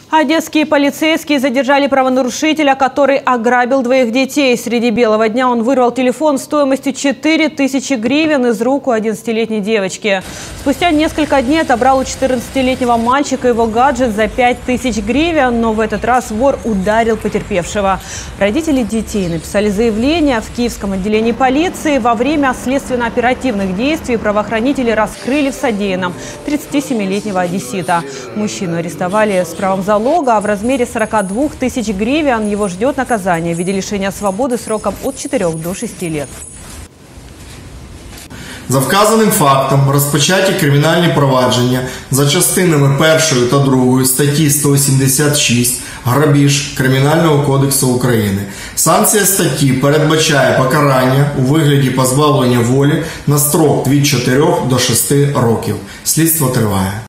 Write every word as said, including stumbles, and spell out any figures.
Одесские полицейские задержали правонарушителя, который ограбил двоих детей. Среди белого дня он вырвал телефон стоимостью четыре тысячи гривен из рук у одиннадцатилетней девочки. Спустя несколько дней отобрал у четырнадцатилетнего мальчика его гаджет за пять тысяч гривен, но в этот раз вор ударил потерпевшего. Родители детей написали заявление в Киевском отделении полиции. Во время следственно-оперативных действий правоохранители раскрыли в содеянном тридцатисемилетнего одессита. Мужчину арестовали с правом залога. А в размере сорока двух тысяч гривен его ждет наказание в виде лишения свободи сроком от четырёх до шести лет. За вказаним фактом розпочаті кримінальні провадження за частинами першою та другою статті сто вісімдесят шість «Грабіж» Кримінального кодексу України. Санкція статті передбачає покарання у вигляді позбавлення волі на строк від чотирьох до шести років. Слідство триває.